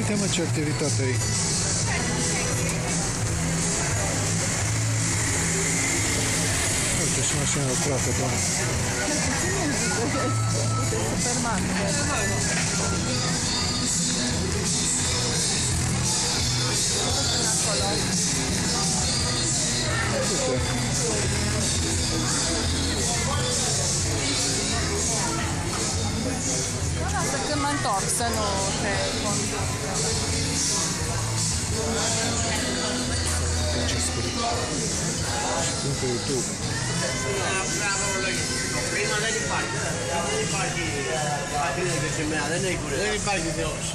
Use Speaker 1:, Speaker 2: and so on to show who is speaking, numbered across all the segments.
Speaker 1: Uite mă ce activitate e. Uite și mașina lucrată, da.
Speaker 2: Superman. Lasă când mă întorc să nu te conduc.
Speaker 1: Ce scurt. Și pun pe YouTube.
Speaker 3: Prima dai parte, che c'è mea, dai pure, dai parte di oggi.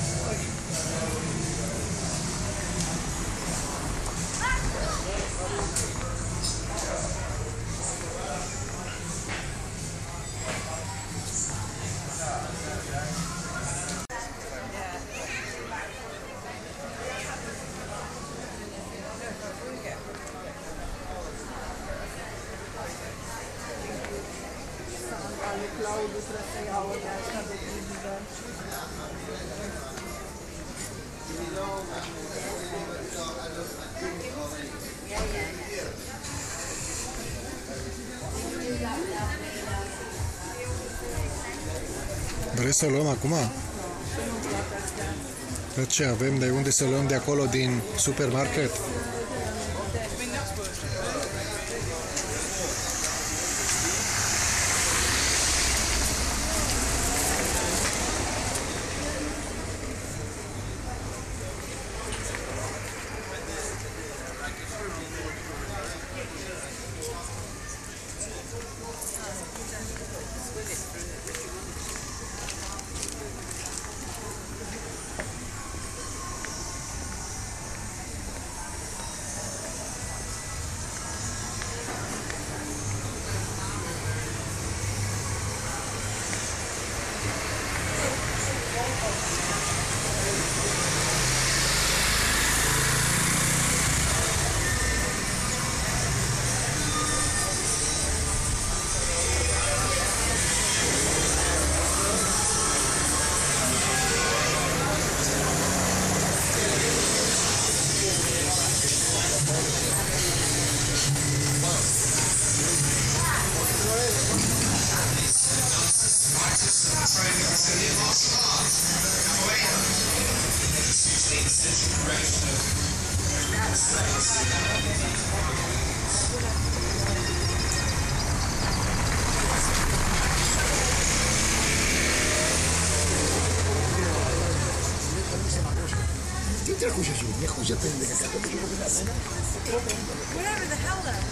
Speaker 2: Lui Claudiu trebuie să iau de așa de grijă.
Speaker 1: Vrei să luăm acum? De ce avem? De unde să luăm de acolo din supermarket?
Speaker 2: Whatever the hell that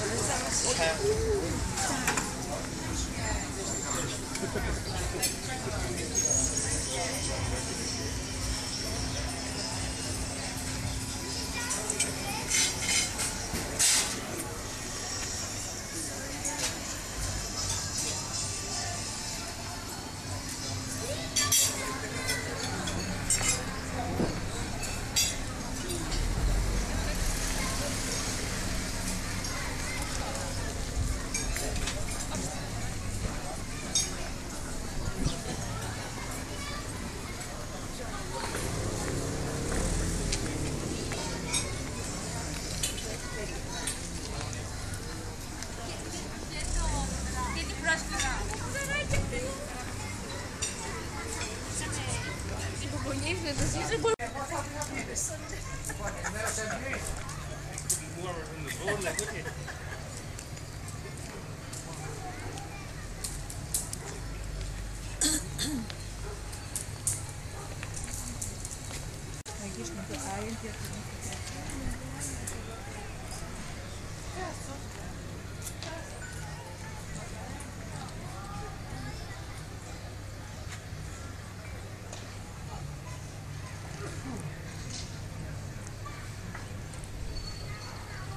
Speaker 3: Warmer from the board, like, look at